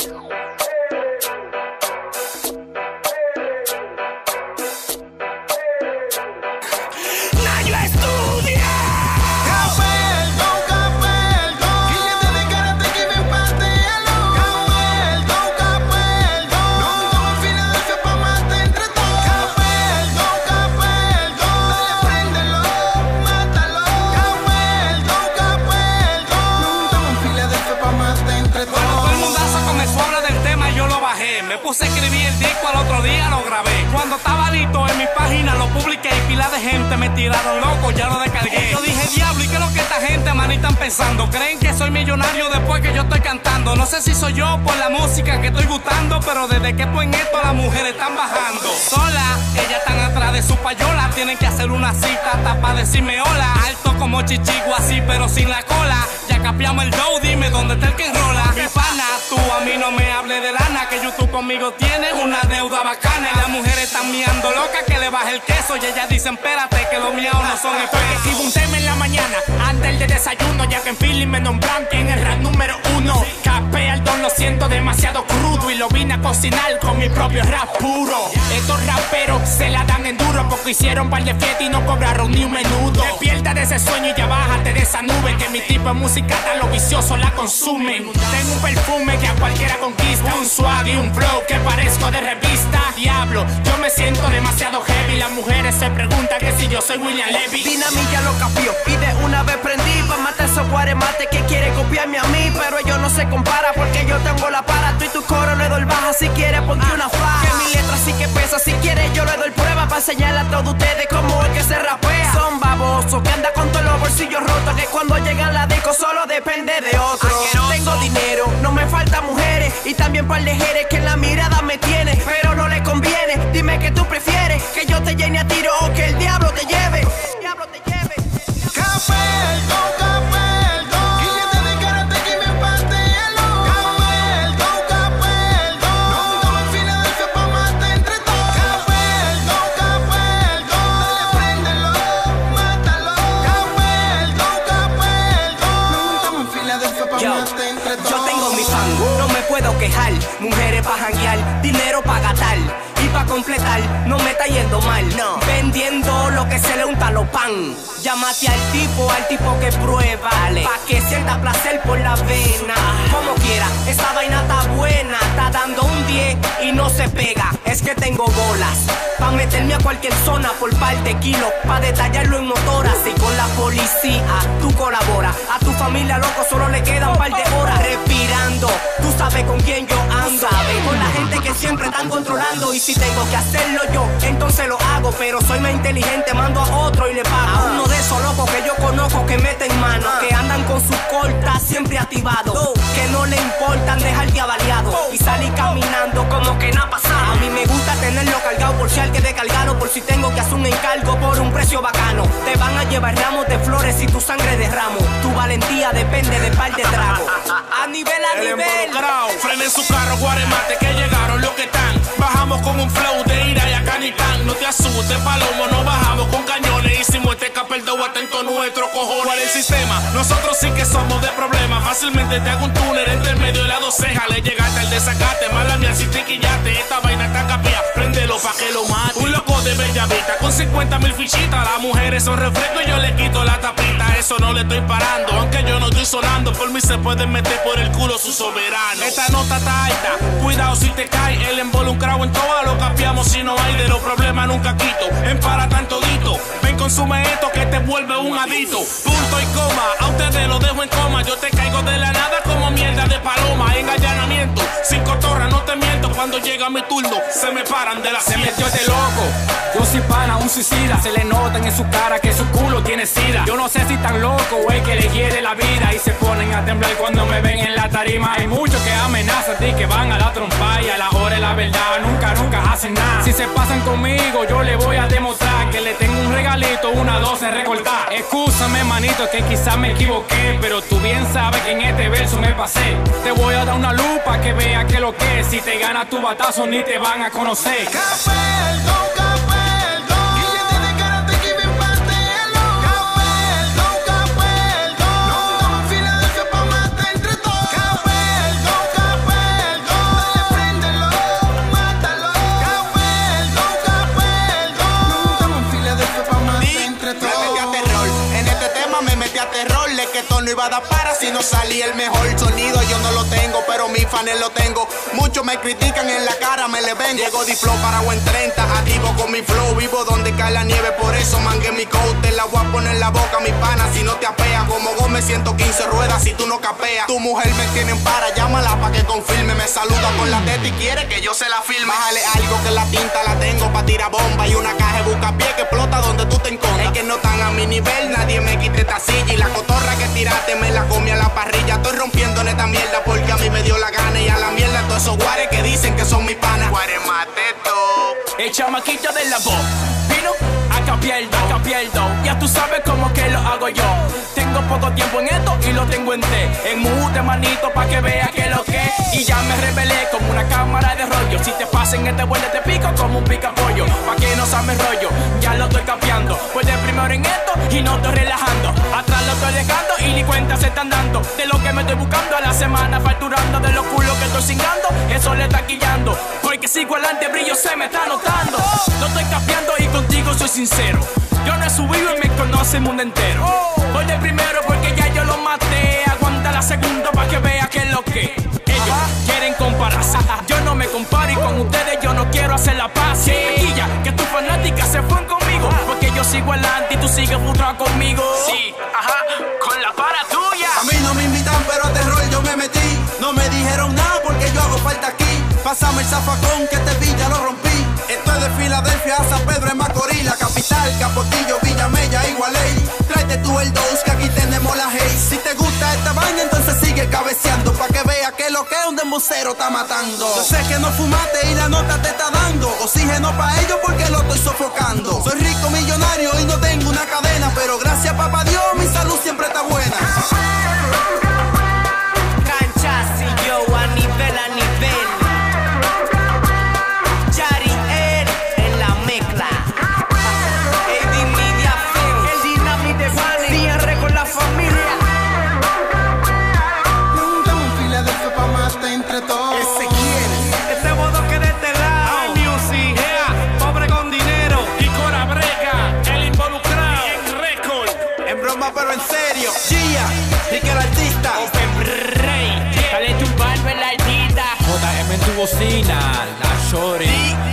puse a escribir el disco, al otro día lo grabé. Cuando estaba listo en mi página lo publiqué y pila de gente me tiraron loco, ya lo descargué. Yo dije, diablo, ¿y qué es lo que esta gente, man, están pensando? ¿Creen que soy millonario después que yo estoy cantando? No sé si soy yo por la música que estoy gustando, pero desde que estoy en esto las mujeres están bajando. Sola, ellas están atrás de su payola, tienen que hacer una cita hasta para decirme hola. Alto como chichigo así, pero sin la cola. Ya capiamos el dough, dime dónde está el que enrola. Mi pana, tú a mí no me hables de lana, que YouTube conmigo tiene una deuda bacana. Y las mujeres están miando locas que le baje el queso, y ellas dicen, espérate, que los miados no son espesos. Escribo un tema en la mañana, antes del desayuno, ya que en feeling me nombran en el rap número 1. Capé al don, lo siento demasiado crudo y lo vine a cocinar con mi propio rap puro. Estos raperos se la dan en duro porque hicieron par de fiestas y no cobraron ni un menudo. Despierta de ese sueño y ya bájate de esa nube, que mi tipo de música tan los viciosos la consumen. Tengo un perfume que a cualquiera conquista, un swag y un flow que parezco de revista. Diablo, yo me siento demasiado heavy. Las mujeres se preguntan que si yo soy William Levy. Dinamita lo capió y de una vez prendí pa' matar esos guaremates que quiere copiarme a mí, pero ellos no se compara porque yo tengo la para. Tú y tu coro le doy baja, si quieres ponte una faja. Que mi letra sí que pesa, si quieres yo le doy prueba pa' enseñarle a todos ustedes cómo es que se rapea. Son babosos que anda con todos los bolsillos rotos, que cuando llegan la disco solo depende de otro. Tengo dinero, no me faltan mujeres y también par de jeres que en la mirada me tiene, pero no le conviene. Dime que tú prefieres, que yo te llene a tiro o que el diablo te lleve. El diablo te lleve. Capeldo, capeldo, guillete de karate que me pastelo. Capeldo, capeldo, no en Filadelfia pa' matar entre todos. Capeldo, capeldo, préndelo, mátalo. Capeldo, capeldo, no en Filadelfia pa' matar entre todos. Yo tengo mi fan, no me puedo quejar. Mujeres pa' janguear, dinero pa' gastar. Y pa' completar, no me está yendo mal, no. Vendiendo lo que se le unta los pan. Llámate al tipo que prueba, dale, pa' que sienta placer por la vena. Como quiera, esta vaina está buena. Está dando un 10 y no se pega. Es que tengo bolas pa' meterme a cualquier zona por par de kilos, pa' detallarlo en motoras. Y con la policía tú colaboras, a tu familia loco solo le quedan un par de horas. Respirando, tú sabes con quién yo ando, con la gente que siempre están controlando. Y si tengo que hacerlo yo, entonces lo hago, pero soy más inteligente, mando a otro y le pago. A uno de esos locos que yo conozco que meten mano, que andan con sus cortas siempre activados, que no le importan dejarte avaliado y salir caminando como que nada pasado. A mí me gusta tenerlo cargado por si alguien de cargado, por si tengo que hacer un encargo por un precio bacano. Te van a llevar ramos de flores y tu sangre de ramo. Tu valentía depende de par de tragos. A nivel, frenen su carro, guaremate, que llegaron los que están. Bajamos con un flow de ira y Acanitán. No te asustes, palomo, no bajamos con cañones. Hicimos este capeldo atento nuestro cojones. ¿Cuál es el sistema? Nosotros sí que somos de problemas. Fácilmente te hago un túnel entre el medio de las dos cejas. Le llegaste al desacate, mala mía si te quillaste. Esta vaina está capia, préndelo pa' que lo mate. Un loco de Bellavista con 50,000 fichitas. Las mujeres son refrescos y yo le quito la tapita. Eso no le estoy parando, aunque yo no estoy sonando. Por mí se pueden meter por el culo su soberano. Esta nota está alta, cuidado si te cae. El involucrado en todo lo capiamos si no hay. De los problemas nunca quito, empara tanto dito. Ven, consume esto que te vuelve un adito. Punto y coma, a ustedes lo dejo en coma. Yo te caigo de la nada como mierda de paloma. En allanamiento, sin cotorra, no te miento. Cuando llega mi turno, se me paran de la Se silla. metió este loco, yo soy pana, un suicida. Se le notan en su cara que su culo tiene sida. Yo no sé si tan loco o es que le quiere la vida y se ponen a temblar cuando me ven en la tarima. Hay muchos que amenazan y que van a la trompa y a la hora de la verdad nunca hacen nada. Si se pasan conmigo yo le voy a demostrar que le tengo un regalito, una 12 recortada. Excúsame manito que quizás me equivoqué, pero tú bien sabes que en este verso me pasé. Te voy a dar una lupa que vea que lo que es. Si te ganas tu batazo ni te van a conocer. Capeldo, capeldo, guillete de karate que me pastelo. Capeldo, capeldo, no en Filadelfia pa' matar entre todos. Capeldo, capeldo, tenía terror de que esto no iba a dar para si no salía el mejor sonido. Yo no lo tengo, pero mis fans lo tengo. Muchos me critican en la cara, me le ven. Llego de flow para buen 30, activo con mi flow. Vivo donde cae la nieve, por eso mangué mi coat. Te la voy a poner en la boca, mi pana, si no te apea. Como Gómez 115 ruedas, si tú no capeas. Tu mujer me tienen para, llámala pa' que confirme. Me saluda con la teta y quiere que yo se la filme. Bájale algo que la tinta la tengo pa' tirar bomba. Y una caja de buscapié que explota donde tú te encontras. Es que no están a mi nivel, nadie me quite esta silla. Y la cotorra que tiraste me la comí a la parrilla. Estoy rompiendo en esta mierda porque a mí me dio la gana. Y a la mierda todos esos guares que dicen que son mis panas. Guaremateto. El chamaquito de la voz vino a cambiar el do. Ya tú sabes cómo que lo hago yo. Tengo poco tiempo en esto y lo tengo en T. En mute, manito, pa' que vea que lo que. Y ya me rebelé como una cámara de rollo. Si te pasen este vuelo te pico como un picapollo. Pa' que no sabes rollo, ya lo estoy cambiando. Pues de primero en esto y no estoy relajando. Atrás lo estoy dejando y ni cuenta se están dando. De lo que me estoy buscando a la semana, facturando. De los culos que estoy cingando, eso le está quillando. Porque sigo adelante, brillo se me está notando. No estoy cambiando y contigo soy sincero. Yo no he subido y me conoce el mundo entero. Voy de primero porque ya yo lo maté. Aguanta la segunda pa' que vea que es lo que ellos quieren compararse. Yo no me comparo y con ustedes yo no quiero hacer la paz. Si me quilla que tus fanáticas se fueron conmigo, porque yo sigo adelante y tú sigues frustrado conmigo. Sí, ajá, con la para tuya. A mí no me invitan, pero a terror yo me metí. No me dijeron nada porque yo hago falta aquí. Pásame el zafacón que este Villa lo rompí. Esto es de Filadelfia a San Pedro en Macorís, la capital, Capotillo, Villa Mella, Igualey. Tráete tú el dos que aquí tenemos la hey. Si te gusta esta vaina entonces sigue cabeceando pa' que vea que lo que un dembocero está matando. Yo sé que no fumaste y la nota te está dando oxígeno pa' ellos porque lo estoy sofocando. Soy rico millonario y no tengo una cadena, pero gracias papá Dios mi salud siempre está buena. Canchas y yo a nivel. Chariel en la mezcla. Eddie Media Film. El dinamite Fanny. Cierre con la familia. Estamos en Filadelfia pa' matar entre todos. Ezequiel. Este modo que de este lado. Hay music, yeah, pobre con dinero. Y Cora Breca, el involucrado en récord. En broma pero en serio. Gia, Ricky el artista. Open Rey, dale tu barba en la altita. JM en tu bocina, la shorty.